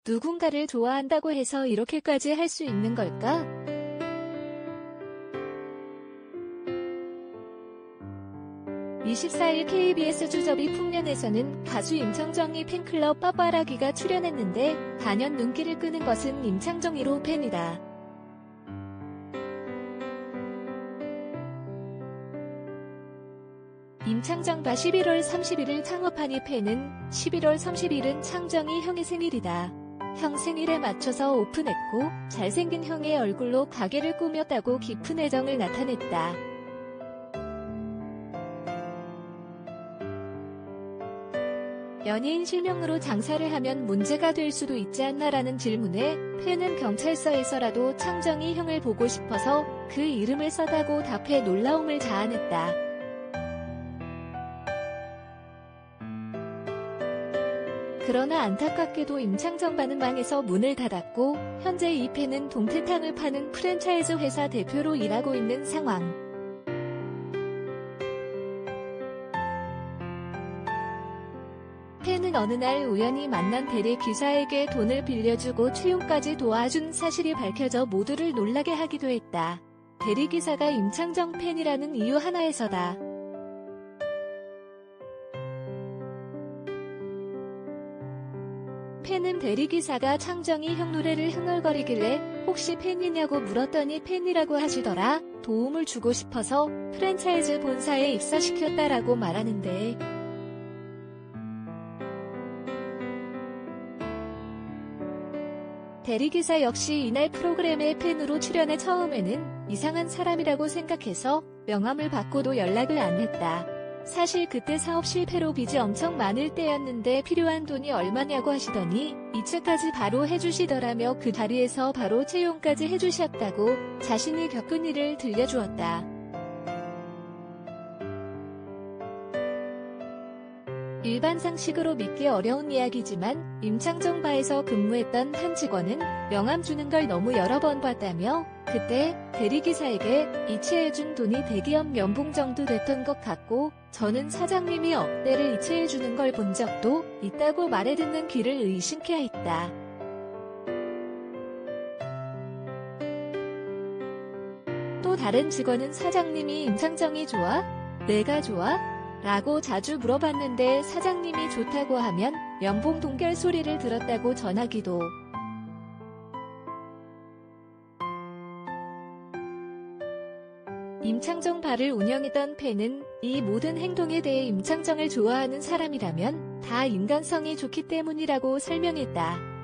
누군가를 좋아한다고 해서 이렇게까지 할 수 있는 걸까? 24일 KBS 주접이 풍년에서는 가수 임창정이 팬클럽 빠빠라기가 출연했는데 단연 눈길을 끄는 것은 임창정 1호 팬이다. 임창정바 11월 31일 창업한 이 팬은 11월 30일은 창정이 형의 생일이다. 형 생일에 맞춰서 오픈했고 잘생긴 형의 얼굴로 가게를 꾸몄다고 깊은 애정을 나타냈다. 연예인 실명으로 장사를 하면 문제가 될 수도 있지 않나라는 질문에 팬은 경찰서에서라도 창정이 형을 보고 싶어서 그 이름을 써다고 답해 놀라움을 자아냈다. 그러나 안타깝게도 임창정바는 망해서 문을 닫았고 현재 이 팬은 동태탕을 파는 프랜차이즈 회사 대표로 일하고 있는 상황. 팬은 어느 날 우연히 만난 대리기사에게 돈을 빌려주고 채용까지 도와준 사실이 밝혀져 모두를 놀라게 하기도 했다. 대리기사가 임창정 팬이라는 이유 하나에서다. 팬은 대리기사가 창정이 형 노래를 흥얼거리길래 혹시 팬이냐고 물었더니 팬이라고 하시더라. 도움을 주고 싶어서 프랜차이즈 본사에 입사시켰다라고 말하는데 대리기사 역시 이날 프로그램에 팬으로 출연해 처음에는 이상한 사람이라고 생각해서 명함을 받고도 연락을 안 했다. 사실 그때 사업 실패로 빚이 엄청 많을 때였는데 필요한 돈이 얼마냐고 하시더니 이체까지 바로 해주시더라며 그 자리에서 바로 채용까지 해주셨다고 자신이 겪은 일을 들려주었다. 일반 상식으로 믿기 어려운 이야기지만 임창정 바에서 근무했던 한 직원은 명함 주는 걸 너무 여러 번 봤다며 그때 대리기사에게 이체해준 돈이 대기업 연봉 정도 됐던 것 같고 저는 사장님이 억대를 이체해주는 걸 본 적도 있다고 말해 듣는 귀를 의심케 했다. 또 다른 직원은 사장님이 임창정이 좋아? 내가 좋아? 라고 자주 물어봤는데 사장님이 좋다고 하면 연봉 동결 소리를 들었다고 전하기도. 임창정 바를 운영했던 팬은 이 모든 행동에 대해 임창정을 좋아하는 사람이라면 다 인간성이 좋기 때문이라고 설명했다.